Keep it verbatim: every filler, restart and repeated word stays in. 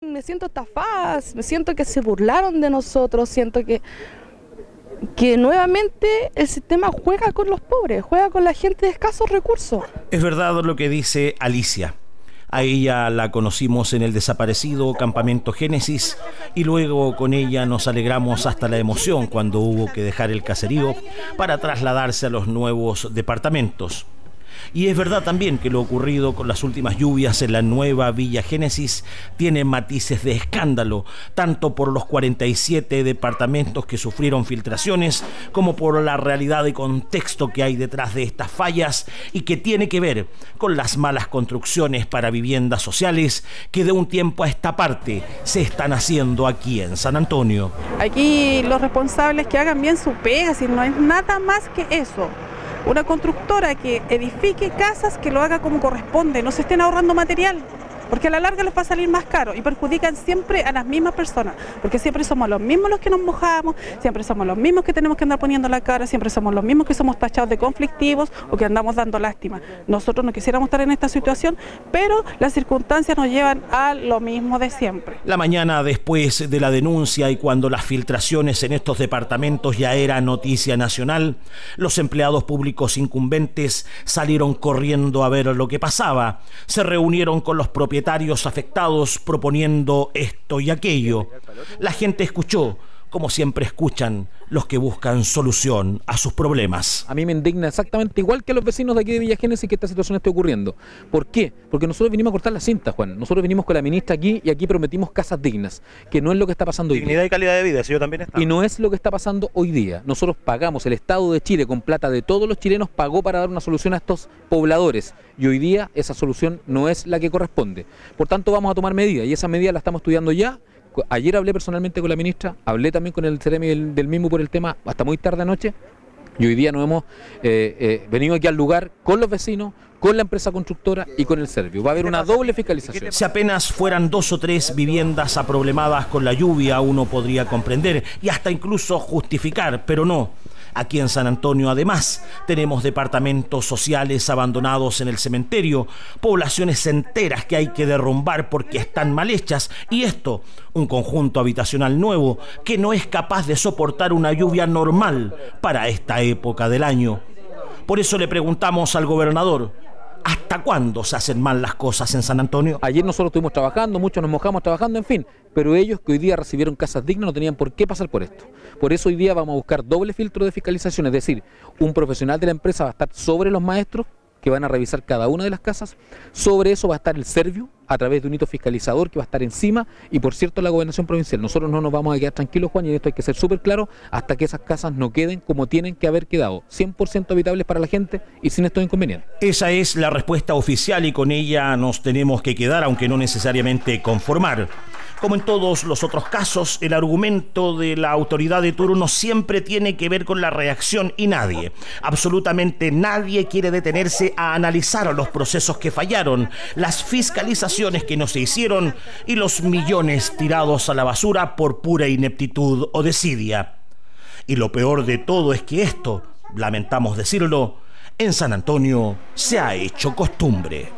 Me siento estafada, me siento que se burlaron de nosotros, siento que, que nuevamente el sistema juega con los pobres, juega con la gente de escasos recursos. Es verdad lo que dice Alicia. A ella la conocimos en el desaparecido Campamento Génesis y luego con ella nos alegramos hasta la emoción cuando hubo que dejar el caserío para trasladarse a los nuevos departamentos. Y es verdad también que lo ocurrido con las últimas lluvias en la nueva Villa Génesis tiene matices de escándalo, tanto por los cuarenta y siete departamentos que sufrieron filtraciones, como por la realidad y contexto que hay detrás de estas fallas y que tiene que ver con las malas construcciones para viviendas sociales que de un tiempo a esta parte se están haciendo aquí en San Antonio. Aquí los responsables que hagan bien su pega, si no es nada más que eso. Una constructora que edifique casas, que lo haga como corresponde, no se estén ahorrando material, porque a la larga les va a salir más caro y perjudican siempre a las mismas personas, porque siempre somos los mismos los que nos mojamos, siempre somos los mismos que tenemos que andar poniendo la cara, siempre somos los mismos que somos tachados de conflictivos o que andamos dando lástima. Nosotros no quisiéramos estar en esta situación, pero las circunstancias nos llevan a lo mismo de siempre. La mañana después de la denuncia y cuando las filtraciones en estos departamentos ya era noticia nacional, los empleados públicos incumbentes salieron corriendo a ver lo que pasaba. Se reunieron con los propietarios afectados proponiendo esto y aquello. La gente escuchó, como siempre escuchan los que buscan solución a sus problemas. A mí me indigna exactamente igual que a los vecinos de aquí de Villa Génesis que esta situación esté ocurriendo. ¿Por qué? Porque nosotros vinimos a cortar la cinta, Juan. Nosotros vinimos con la ministra aquí y aquí prometimos casas dignas, que no es lo que está pasando hoy día. Dignidad y calidad de vida, eso yo también estaba. Y no es lo que está pasando hoy día. Nosotros pagamos, el Estado de Chile con plata de todos los chilenos pagó para dar una solución a estos pobladores. Y hoy día esa solución no es la que corresponde. Por tanto vamos a tomar medidas y esa medida la estamos estudiando ya. Ayer hablé personalmente con la ministra, hablé también con el Ceremi del, del mismo por el tema hasta muy tarde anoche y hoy día nos hemos eh, eh, venido aquí al lugar con los vecinos, con la empresa constructora y con el Servio. Va a haber una doble fiscalización. Si apenas fueran dos o tres viviendas aproblemadas con la lluvia, uno podría comprender y hasta incluso justificar, pero no. Aquí en San Antonio, además, tenemos departamentos sociales abandonados en el cementerio, poblaciones enteras que hay que derrumbar porque están mal hechas, y esto, un conjunto habitacional nuevo que no es capaz de soportar una lluvia normal para esta época del año. Por eso le preguntamos al gobernador, ¿hasta cuándo se hacen mal las cosas en San Antonio? Ayer nosotros estuvimos trabajando, muchos nos mojamos trabajando, en fin, pero ellos que hoy día recibieron casas dignas no tenían por qué pasar por esto. Por eso hoy día vamos a buscar doble filtro de fiscalización, es decir, un profesional de la empresa va a estar sobre los maestros que van a revisar cada una de las casas, sobre eso va a estar el Servio a través de un hito fiscalizador que va a estar encima y por cierto la gobernación provincial. Nosotros no nos vamos a quedar tranquilos, Juan, y esto hay que ser súper claro hasta que esas casas no queden como tienen que haber quedado, cien por ciento habitables para la gente y sin estos inconvenientes. Esa es la respuesta oficial y con ella nos tenemos que quedar, aunque no necesariamente conformar. Como en todos los otros casos, el argumento de la autoridad de turno siempre tiene que ver con la reacción y nadie, absolutamente nadie quiere detenerse a analizar los procesos que fallaron, las fiscalizaciones que no se hicieron y los millones tirados a la basura por pura ineptitud o desidia. Y lo peor de todo es que esto, lamentamos decirlo, en San Antonio se ha hecho costumbre.